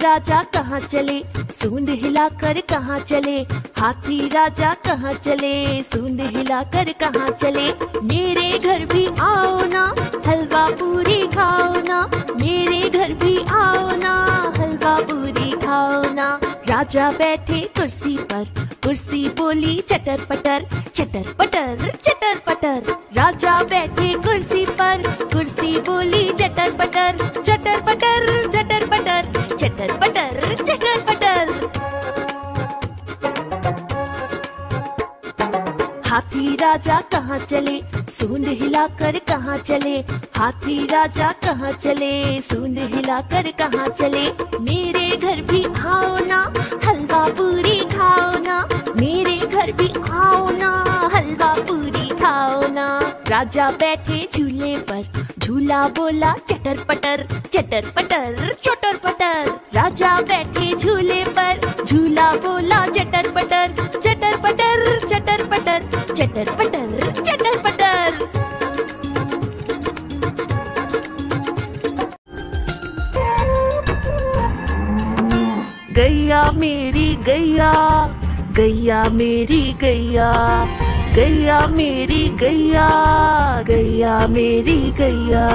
राजा कहाँ चले, सूंड हिलाकर कहाँ चले। हाथी राजा कहाँ चले, सूंड हिलाकर कहाँ चले। मेरे घर भी आओ ना, हलवा पूरी खाओ ना। मेरे घर भी आओ ना, हलवा पूरी खाओ ना। राजा बैठे कुर्सी पर, कुर्सी बोली चटर पटर, चटर पटर चटर पटर। राजा बैठे कुर्सी पर, कुर्सी बोली चटर पटर, चटर पटर चटर पटर, चटर पटर चटर पटर। हाथी राजा कहाँ चले, सूंड हिलाकर कहाँ चले। हाथी राजा कहाँ चले, सूंड हिलाकर कहाँ चले। मेरे घर भी आओ ना, हलवा पूरी खाओ ना। मेरे घर भी आओ ना, हलवा पूरी खाओ ना। राजा बैठे झूले पर, झूला बोला चटर पटर, चटर पटर चटर पटर। राजा बैठे झूले पर, झूला बोला चटर पटर, चटर पटर चटर पटर, चटर पटर चटर पटर। गैया मेरी गैया, गैया मेरी गैया, गैया मेरी गैया, गैया मेरी गैया।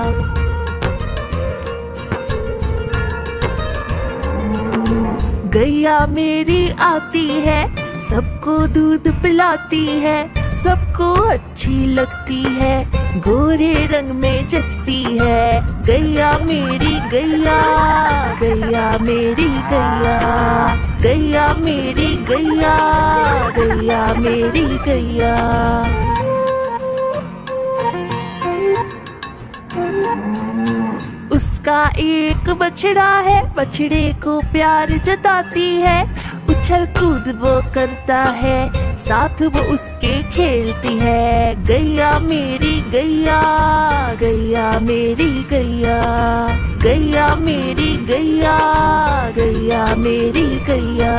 गैया मेरी आती है, सबको दूध पिलाती है। सबको अच्छी लगती है, गोरे रंग में जचती है। गैया मेरी गैया, गैया मेरी गैया, गैया मेरी गैया, गैया मेरी गैया। उसका एक बछड़ा है, बछड़े को प्यार जताती है। उछल कूद वो करता है, साथ वो उसके खेलती है। गैया मेरी गैया, गैया मेरी गैया, गैया मेरी गैया, गैया मेरी गैया।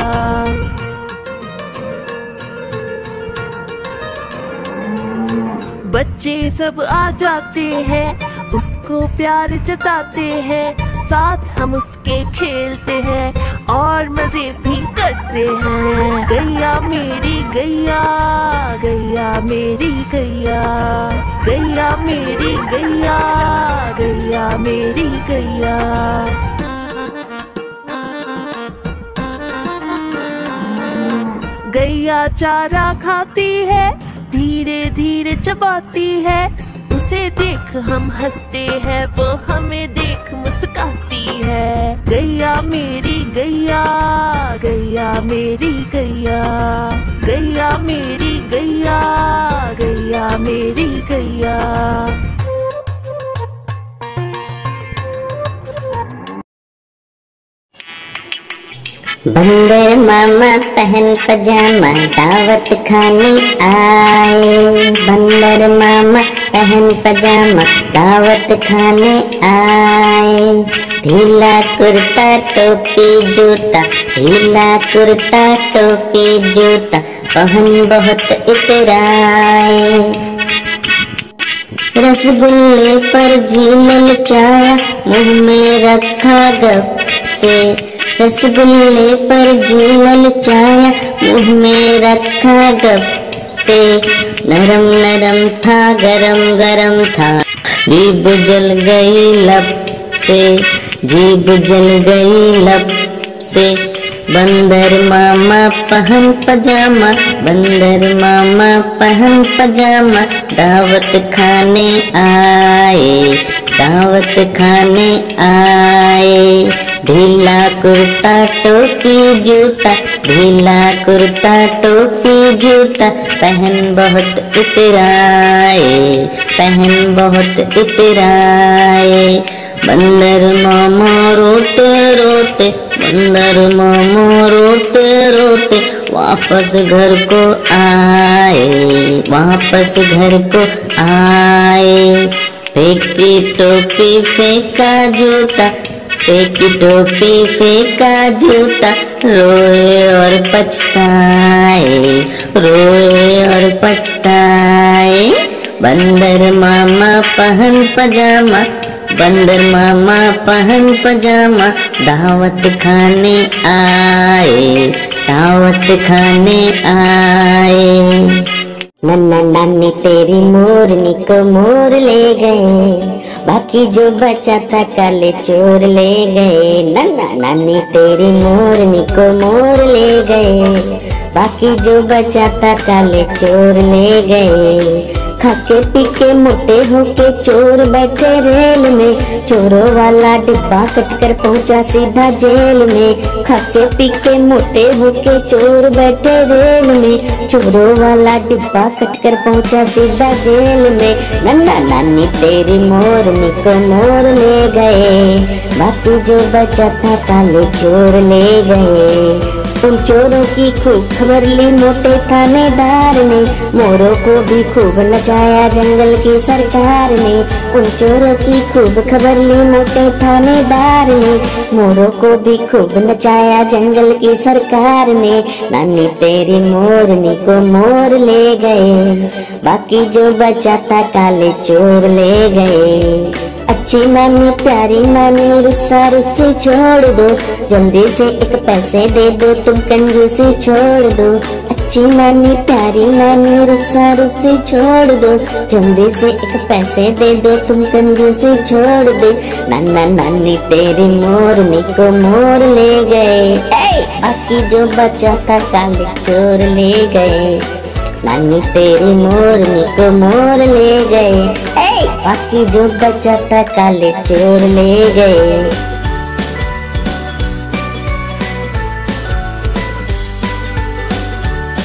बच्चे सब आ जाते हैं, उसको प्यार जताते हैं। साथ हम उसके खेलते हैं और मजे भी करते हैं। गैया मेरी गैया, गैया मेरी गैया, गैया मेरी गैया, गैया मेरी गैया। गैया चारा खाती है, धीरे धीरे चबाती है। उसे देख हम हंसते हैं, वो हमें देख मुस्काती है। गैया मेरी गैया, गैया मेरी गैया, गैया मेरी गैया, गैया मेरी गैया। बंदर मामा पहन पजामा दावत खाने आए। बंदर मामा पहन पजामा दावत खाने आए। ढीला कुर्ता टोपी जूता, ढीला कुर्ता टोपी जूता पहन बहुत इतराए। रसगुल्ले पर जी ललचाया, मुंह में रखा गप से। रसगुल्ले पर जी ललचाया, मुंह में रखा गप से। नरम नरम था, गरम गरम था, जीभ जल गई लब से। जीभ जल गई लब से। बंदर मामा पहन पजामा, बंदर मामा पहन पजामा दावत खाने आए। दावत खाने आए। ढीला कुर्ता टोपी जूता, ढीला कुर्ता टोपी जूता पहन बहुत इतराए। पहन बहुत इतराए। बंदर मामा रोते रोते, बंदर मामा रोते रोते वापस घर को आए। वापस घर को आए। फेंकी टोपी फेंका जूता, फेंकी टोपी फेंका जूता, रोए और पछताए। रोए और पछताए। बंदर मामा पहन पजामा, बंदर मामा पहन पजामा दावत खाने आए, दावत खाने आए। नन्ना नानी तेरी मोरनी को मोर ले गए, बाकी जो बचा था काले चोर ले गए। नन्ना नानी तेरी मोरनी को मोर ले गए, बाकी जो बचा था काले चोर ले गए। खाके पी के मोटे होके चोर बैठे रेल में, चोरों वाला डिब्बा कटकर पहुंचा सीधा जेल में। खाके पी के मोटे होके चोर बैठे रेल में, चोरों वाला डिब्बा कटकर पहुंचा सीधा जेल में। नन्ना नानी तेरी मोरनी को मोर ले गए, बाकी जो बचा था काले चोर ले गए। उन चोरों की खूब खबर ली मोटे थानेदार ने, मोरों को भी खूब नचाया जंगल की सरकार ने। उन चोरों की खूब खबर ली मोटे थानेदार ने, मोरों को भी खूब नचाया जंगल की सरकार ने। नानी तेरी मोरनी को मोर ले गए, बाकी जो बचा था काले चोर ले गए। अच्छी नानी प्यारी नानी रुस्सा रुस्सी छोड़ दो, जल्दी से एक पैसे दे दो तुम कंजूसी छोड़ दो। अच्छी नानी प्यारी नानी रुस्सा रुस्सी छोड़ दो, जल्दी से एक पैसे दे दो तुम कंजूसी छोड़ दो। नाना नानी तेरी मोरनी को मोर ले गए, बाकी जो बचा था काले चोर ले गए। नानी तेरी मोरनी को मोर ले गए, बाकी जो बचा था काले चोर ले गए।